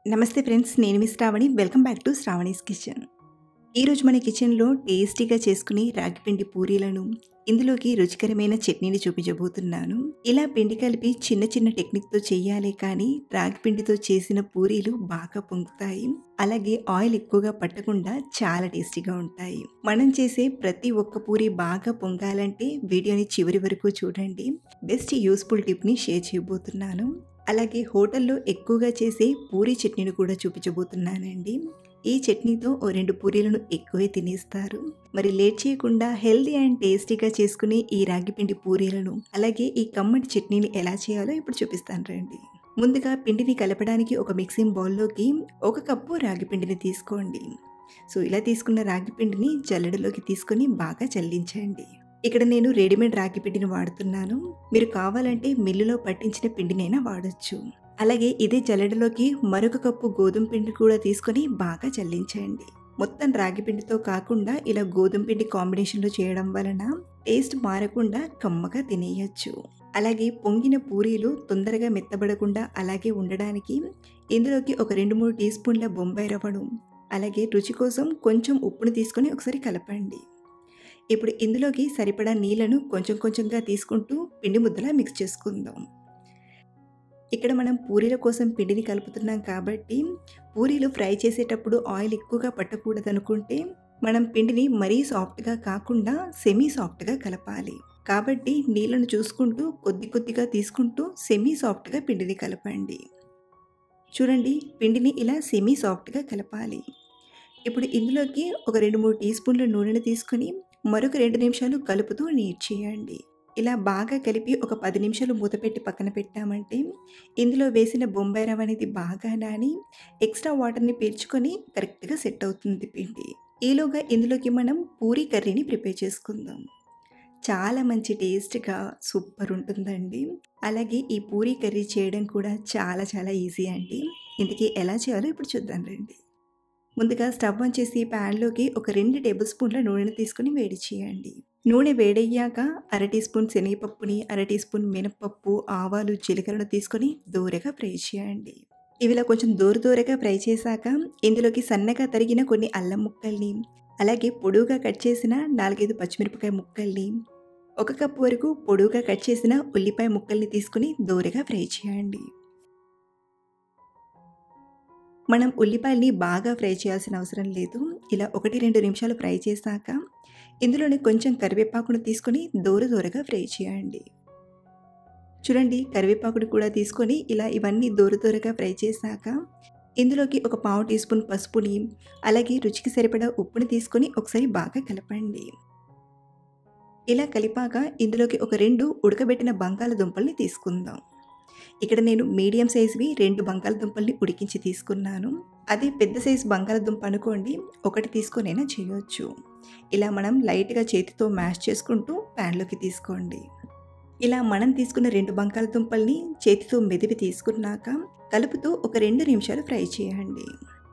నమస్తే ఫ్రెండ్స్, నేను మీ Shravani. Welcome back to Shravani's kitchen. ఈరోజు మన కిచెన్లో టేస్టీగా చేసుకుని రాగిపిండి పూరీలను, ఇందులోకి రుచికరమైన చట్నీని చూపించబోతున్నాను. ఇలా పిండి కలిపి చిన్న చిన్న టెక్నిక్తో చేయాలి, కానీ రాగిపిండితో చేసిన పూరీలు బాగా పొంగుతాయి. అలాగే ఆయిల్ ఎక్కువగా పట్టకుండా చాలా టేస్టీగా ఉంటాయి. మనం చేసే ప్రతి ఒక్క పూరి బాగా పొంగాలంటే వీడియోని చివరి వరకు చూడండి. బెస్ట్ యూస్ఫుల్ టిప్ని షేర్ చేయబోతున్నాను. అలాగే హోటల్లో ఎక్కువగా చేసే పూరీ చట్నీని కూడా చూపించబోతున్నానండి. ఈ చట్నీతో ఓ 2 పూరీలను ఎక్కువే తినేస్తారు. మరి లేట్ చేయకుండా హెల్దీ అండ్ టేస్టీగా చేసుకునే ఈ రాగిపిండి పూరీలను, అలాగే ఈ కమ్మటి చట్నీని ఎలా చేయాలో ఇప్పుడు చూపిస్తాను రండి. ముందుగా పిండిని కలపడానికి ఒక మిక్సింగ్ బౌల్లోకి 1 కప్పు రాగిపిండిని తీసుకోండి. ఇలా తీసుకున్న రాగిపిండిని జల్లెడలోకి తీసుకొని బాగా చల్లించండి. ఇక్కడ నేను రెడీమేడ్ రాగి పిండిని వాడుతున్నాను. మీరు కావాలంటే మిల్లులో పట్టించిన పిండినైనా వాడొచ్చు. అలాగే ఇదే జల్లెడలోకి మరొక కప్పు గోధుమ పిండి కూడా తీసుకొని బాగా చల్లించండి. మొత్తం రాగి పిండితో కాకుండా ఇలా గోధుమ పిండి కాంబినేషన్లో చేయడం వలన టేస్ట్ మారకుండా కమ్మగా తినేయచ్చు. అలాగే పొంగిన పూరీలు తొందరగా మెత్తబడకుండా అలాగే ఉండడానికి ఇందులోకి ఒక 2-3 టీ స్పూన్ల బొంబాయి రవ్వను, అలాగే రుచి కోసం కొంచెం ఉప్పును తీసుకొని ఒకసారి కలపండి. ఇప్పుడు ఇందులోకి సరిపడా నీళ్లను కొంచెం కొంచెంగా తీసుకుంటూ పిండి ముద్దలా మిక్స్ చేసుకుందాం. ఇక్కడ మనం పూరీల కోసం పిండిని కలుపుతున్నాం కాబట్టి పూరీలు ఫ్రై చేసేటప్పుడు ఆయిల్ ఎక్కువగా పట్టకూడదు అనుకుంటే మనం పిండిని మరీ సాఫ్ట్గా కాకుండా సెమీ సాఫ్ట్గా కలపాలి. కాబట్టి నీళ్లను చూసుకుంటూ కొద్ది కొద్దిగా తీసుకుంటూ సెమీ సాఫ్ట్గా పిండిని కలపండి. చూడండి, పిండిని ఇలా సెమీ సాఫ్ట్గా కలపాలి. ఇప్పుడు ఇందులోకి ఒక 2-3 టీ స్పూన్ల నూనెను తీసుకొని మరొక 2 నిమిషాలు కలుపుతూ నీట్ చేయండి. ఇలా బాగా కలిపి ఒక 10 నిమిషాలు మూతపెట్టి పక్కన పెట్టామంటే ఇందులో వేసిన బొంబాయి రవ్వ అనేది బాగా నాని ఎక్స్ట్రా వాటర్ని పీల్చుకొని కరెక్ట్గా సెట్ అవుతుంది పిండి. ఈలోగా ఇందులోకి మనం పూరీ కర్రీని ప్రిపేర్ చేసుకుందాం. చాలా మంచి టేస్ట్గా సూపర్ ఉంటుందండి. అలాగే ఈ పూరీ కర్రీ చేయడం కూడా చాలా చాలా ఈజీ అండి. ఇంతకీ ఎలా చేయాలో ఇప్పుడు చూద్దాం రండి. ముందుగా స్టవ్ ఆన్ చేసి ప్యాన్లోకి ఒక 2 టేబుల్ స్పూన్ల నూనెను తీసుకొని వేడి చేయండి. నూనె వేడయ్యాక 1/2 టీ స్పూన్ శనగపప్పుని, 1/2 టీ స్పూన్ మినపప్పు, ఆవాలు, జీలకర్రను తీసుకొని దోరగా ఫ్రై చేయండి. ఇవిలా కొంచెం దోరగా ఫ్రై చేశాక ఇందులోకి సన్నగా తరిగిన కొన్ని అల్లం ముక్కల్ని, అలాగే పొడువుగా కట్ చేసిన 4-5 పచ్చిమిరపకాయ ముక్కల్ని, 1 కప్పు వరకు పొడువుగా కట్ చేసిన ఉల్లిపాయ ముక్కల్ని తీసుకుని దోరగా ఫ్రై చేయండి. మనం ఉల్లిపాయల్ని బాగా ఫ్రై చేయాల్సిన అవసరం లేదు. ఇలా 1-2 నిమిషాలు ఫ్రై చేశాక ఇందులోనే కొంచెం కరివేపాకును తీసుకొని దోరగా ఫ్రై చేయండి. చూడండి, కరివేపాకును కూడా తీసుకొని ఇలా ఇవన్నీ దోరగా ఫ్రై చేశాక ఇందులోకి ఒక 1/2 టీ స్పూన్ పసుపుని, అలాగే రుచికి సరిపడా ఉప్పుని తీసుకొని ఒకసారి బాగా కలపండి. ఇలా కలిపాక ఇందులోకి ఒక 2 ఉడకబెట్టిన బంగాళదుంపల్ని తీసుకుందాం. ఇక్కడ నేను మీడియం సైజువి 2 బంగాళదుంపల్ని ఉడికించి తీసుకున్నాను. అదే పెద్ద సైజు బంగాళదుంప అనుకోండి, 1 తీసుకొనైనా చేయొచ్చు. ఇలా మనం లైట్గా చేతితో మ్యాష్ చేసుకుంటూ ప్యాన్లోకి తీసుకోండి. ఇలా మనం తీసుకున్న 2 బంగాళదుంపల్ని చేతితో మెదిపి తీసుకున్నాక కలుపుతూ ఒక 2 నిమిషాలు ఫ్రై చేయండి.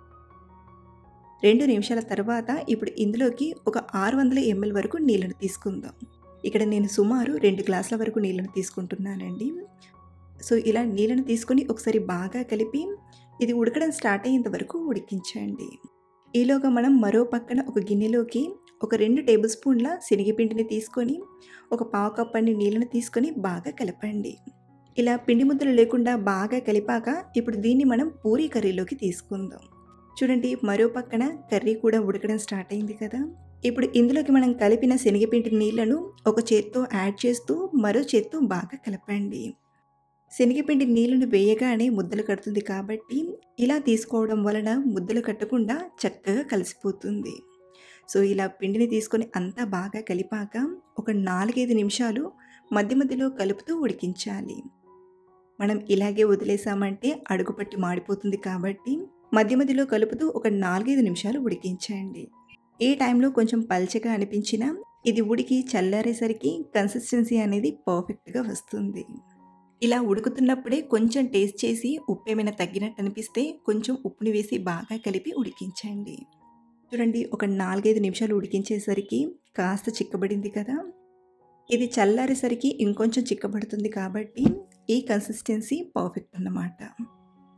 2 నిమిషాల తర్వాత ఇప్పుడు ఇందులోకి ఒక 600 ml వరకు నీళ్ళను తీసుకుందాం. ఇక్కడ నేను సుమారు 2 గ్లాసుల వరకు నీళ్ళను తీసుకుంటున్నానండి. ఇలా నీళ్ళను తీసుకొని ఒకసారి బాగా కలిపి ఇది ఉడకడం స్టార్ట్ అయ్యేంత వరకు ఉడికించండి. ఈలోగా మనం మరో పక్కన ఒక గిన్నెలోకి ఒక 2 టేబుల్ స్పూన్ల శనగపిండిని తీసుకొని ఒక 1/2 కప్ అన్ని నీళ్ళను తీసుకొని బాగా కలపండి. ఇలా పిండి ముద్దలు లేకుండా బాగా కలిపాక ఇప్పుడు దీన్ని మనం పూరీ కర్రీలోకి తీసుకుందాం. చూడండి, మరో పక్కన కర్రీ కూడా ఉడకడం స్టార్ట్ అయింది కదా. ఇప్పుడు ఇందులోకి మనం కలిపిన శనగపిండి నీళ్లను ఒక చేత్తో యాడ్ చేస్తూ మరో చేత్తో బాగా కలపండి. శనగపిండి నీళ్ళను వేయగానే ముద్దలు కడుతుంది కాబట్టి ఇలా తీసుకోవడం వలన ముద్దలు కట్టకుండా చక్కగా కలిసిపోతుంది. ఇలా పిండిని తీసుకొని అంతా బాగా కలిపాక ఒక 4-5 నిమిషాలు మధ్య మధ్యలో కలుపుతూ ఉడికించాలి. మనం ఇలాగే వదిలేసామంటే అడుగుపట్టి మాడిపోతుంది కాబట్టి మధ్య మధ్యలో కలుపుతూ ఒక 4-5 నిమిషాలు ఉడికించండి. ఈ టైంలో కొంచెం పల్చగా అనిపించినా ఇది ఉడికి చల్లారేసరికి కన్సిస్టెన్సీ అనేది పర్ఫెక్ట్గా వస్తుంది. ఇలా ఉడుకుతున్నప్పుడే కొంచెం టేస్ట్ చేసి ఉప్పు ఏమైనా తగ్గినట్టు అనిపిస్తే కొంచెం ఉప్పుని వేసి బాగా కలిపి ఉడికించండి. చూడండి, ఒక 4-5 నిమిషాలు ఉడికించేసరికి కాస్త చిక్కబడింది కదా. ఇది చల్లారేసరికి ఇంకొంచెం చిక్కబడుతుంది కాబట్టి ఈ కన్సిస్టెన్సీ పర్ఫెక్ట్ అన్నమాట.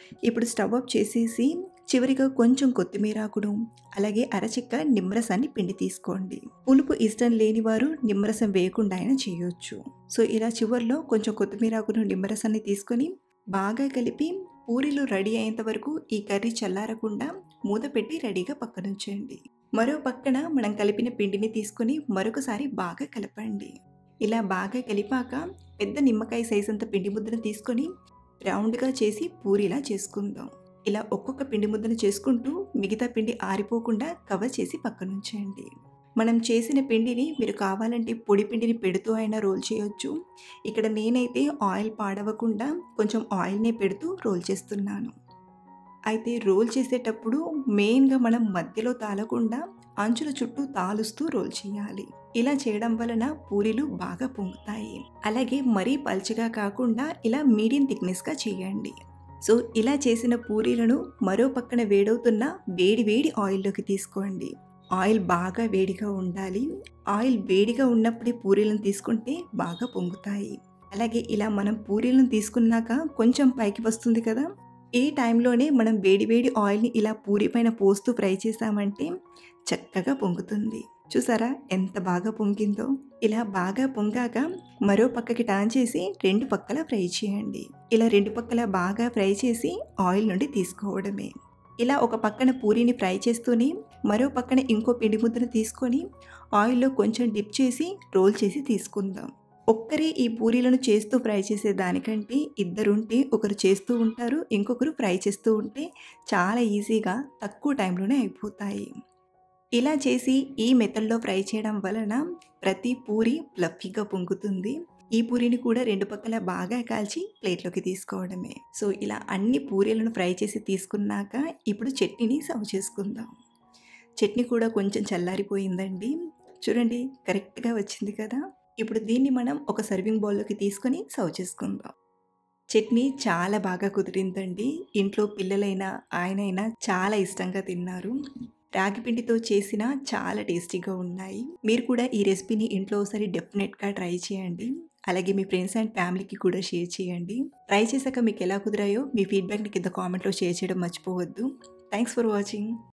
ఇప్పుడు స్టవ్ ఆఫ్ చేసేసి చివరిగా కొంచెం కొత్తిమీరాకును అలాగే అరచిక్క నిమ్మరసాన్ని పిండి తీసుకోండి. పులుపు ఇష్టం లేని వారు నిమ్మరసం వేయకుండా అయినా చేయొచ్చు. సో ఇలా చివర్లో కొంచెం కొత్తిమీరాకును నిమ్మరసాన్ని తీసుకొని బాగా కలిపి పూరీలు రెడీ అయ్యేంత వరకు ఈ కర్రీ చల్లారకుండా మూత పెట్టి రెడీగా పక్కనుంచండి. మరో పక్కన మనం కలిపిన పిండిని తీసుకొని మరొకసారి బాగా కలపండి. ఇలా బాగా కలిపాక పెద్ద నిమ్మకాయ సైజ్ అంత పిండి ముద్దను తీసుకొని రౌండ్గా చేసి పూరీలా చేసుకుందాం. ఇలా ఒక్కొక్క పిండి ముద్దను చేసుకుంటూ మిగతా పిండి ఆరిపోకుండా కవర్ చేసి పక్కనుంచండి. మనం చేసిన పిండిని మీరు కావాలంటే పొడి పిండిని పెడుతూ అయినా రోల్ చేయొచ్చు. ఇక్కడ నేనైతే ఆయిల్ పాడవకుండా కొంచెం ఆయిల్నే పెడుతూ రోల్ చేస్తున్నాను. అయితే రోల్ చేసేటప్పుడు మెయిన్గా మనం మధ్యలో తాలకుండా అంచుల చుట్టూ తాలుస్తూ రోల్ చేయాలి. ఇలా చేయడం వలన పూరీలు బాగా పొంగుతాయి. అలాగే మరీ పల్చగా కాకుండా ఇలా మీడియం థిక్నెస్గా చేయండి. సో ఇలా చేసిన పూరీలను మరో పక్కన వేడవుతున్న వేడి వేడి ఆయిల్లోకి తీసుకోండి. ఆయిల్ బాగా వేడిగా ఉండాలి. ఆయిల్ వేడిగా ఉన్నప్పుడే పూరీలను తీసుకుంటే బాగా పొంగుతాయి. అలాగే ఇలా మనం పూరీలను తీసుకున్నాక కొంచెం పైకి వస్తుంది కదా, ఈ టైంలోనే మనం వేడి వేడి ఆయిల్ని ఇలా పూరీ పైన పోస్తూ ఫ్రై చేసామంటే చక్కగా పొంగుతుంది. చూసారా ఎంత బాగా పొంగిందో. ఇలా బాగా పొంగాక మరో పక్కకి టర్న్ చేసి రెండు పక్కల ఫ్రై చేయండి. ఇలా రెండు పక్కల బాగా ఫ్రై చేసి ఆయిల్ నుండి తీసుకోవడమే. ఇలా ఒక పక్కన పూరీని ఫ్రై చేస్తూనే మరో పక్కన ఇంకో పిండి ముద్దను తీసుకొని ఆయిల్లో కొంచెం డిప్ చేసి రోల్ చేసి తీసుకుందాం. ఒక్కరే ఈ పూరీలను చేస్తూ ఫ్రై చేసే దానికంటే ఇద్దరుంటే ఒకరు చేస్తూ ఉంటారు, ఇంకొకరు ఫ్రై చేస్తూ ఉంటే చాలా ఈజీగా తక్కువ టైంలోనే అయిపోతాయి. ఇలా చేసి ఈ మెథడ్లో ఫ్రై చేయడం వలన ప్రతి పూరి ఫ్లఫీగా పొంగుతుంది. ఈ పూరీని కూడా రెండు పక్కల బాగా కాల్చి ప్లేట్లోకి తీసుకోవడమే. సో ఇలా అన్ని పూరీలను ఫ్రై చేసి తీసుకున్నాక ఇప్పుడు చట్నీని సర్వ్ చేసుకుందాం. చట్నీ కూడా కొంచెం చల్లారిపోయిందండి. చూడండి కరెక్ట్గా వచ్చింది కదా. ఇప్పుడు దీన్ని మనం ఒక సర్వింగ్ బౌల్లోకి తీసుకొని సర్వ్ చేసుకుందాం. చట్నీ చాలా బాగా కుదిరిందండి. ఇంట్లో పిల్లలైనా ఆయనైనా చాలా ఇష్టంగా తిన్నారు. రాగి పిండితో చేసిన చాలా టేస్టీగా ఉన్నాయి. మీరు కూడా ఈ రెసిపీని ఇంట్లో ఒకసారి డెఫినెట్గా ట్రై చేయండి. అలాగే మీ ఫ్రెండ్స్ అండ్ ఫ్యామిలీకి కూడా షేర్ చేయండి. ట్రై చేశాక మీకు ఎలా కుదిరాయో మీ ఫీడ్బ్యాక్ని కింద కామెంట్లో షేర్ చేయడం మర్చిపోవద్దు. Thanks for watching.